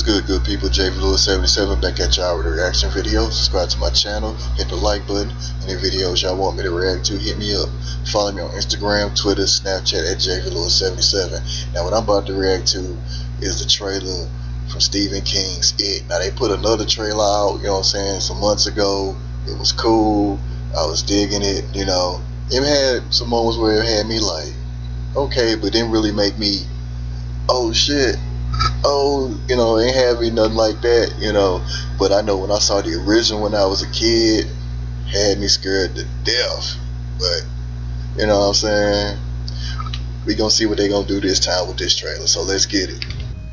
good people? JV Lewis 77 back at y'all with a reaction video. Subscribe to my channel, hit the like button. Any videos y'all want me to react to, hit me up. Follow me on Instagram, Twitter, Snapchat at JV Lewis 77. Now what I'm about to react to is the trailer from Stephen King's It. Now they put another trailer out, you know what I'm saying, some months ago. It was cool. I was digging it, you know. It had some moments where it had me like, okay, but didn't really make me, oh shit, oh, you know, ain't having nothing like that, you know. But I know when I saw the original when I was a kid, had me scared to death. But you know what I'm saying, we gonna see what they gonna do this time with this trailer, so let's get it.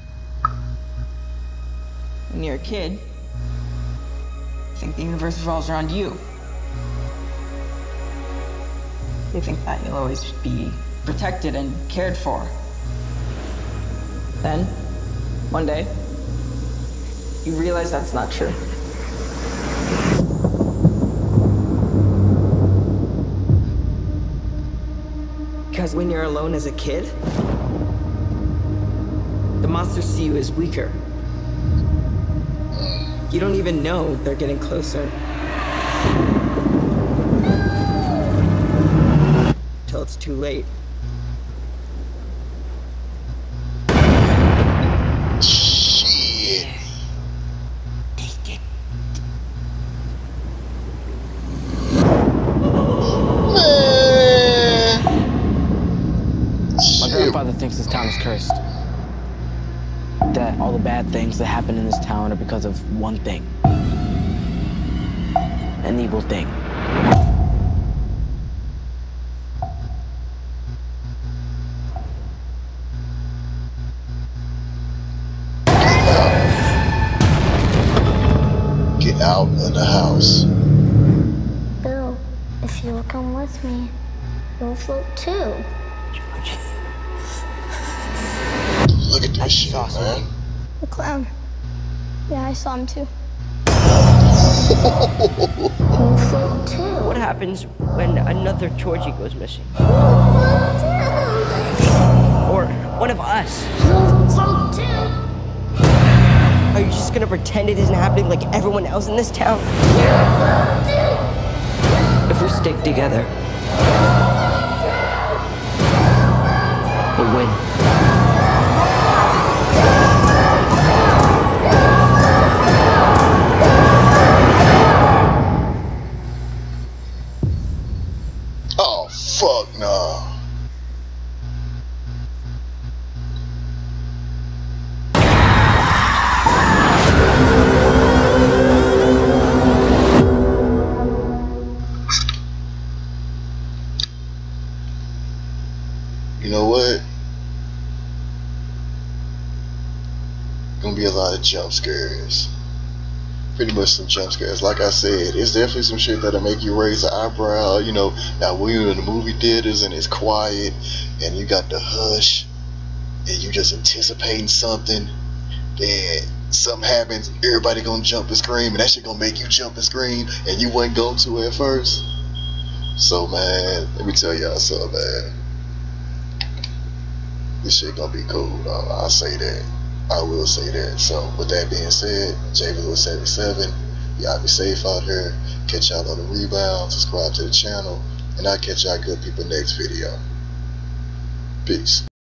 When you're a kid, you think the universe revolves around you. You think that you'll always be protected and cared for. Then, one day, you realize that's not true. Because when you're alone as a kid, the monsters see you as weaker. You don't even know they're getting closer. Till it's too late. Shit. Take it. Man. My grandfather thinks this town is cursed. That all the bad things that happen in this town are because of one thing. An evil thing. Get out of the house. Bill, if you'll come with me, you'll float too. Look at this shit, man. The clown. Yeah, I saw him too. You'll float too. What happens when another Georgie goes missing? Or one of us? You'll float too. Are you just gonna pretend it isn't happening like everyone else in this town? If we stick together, we'll win. Oh, fuck no. You know what? Gonna be a lot of jump scares. Pretty much some jump scares. Like I said, it's definitely some shit that'll make you raise an eyebrow. You know, now when you're in the movie theaters and it's quiet and you got the hush and you just anticipating something, then something happens, everybody gonna jump and scream, and that shit gonna make you jump and scream, and you wasn't going to at first. So man, let me tell y'all something, man. This shit gonna be cool, dog. I'll say that. I will say that. So with that being said, JV Lewis 77, y'all be safe out here. Catch y'all on the rebound. Subscribe to the channel, and I'll catch y'all good people next video. Peace.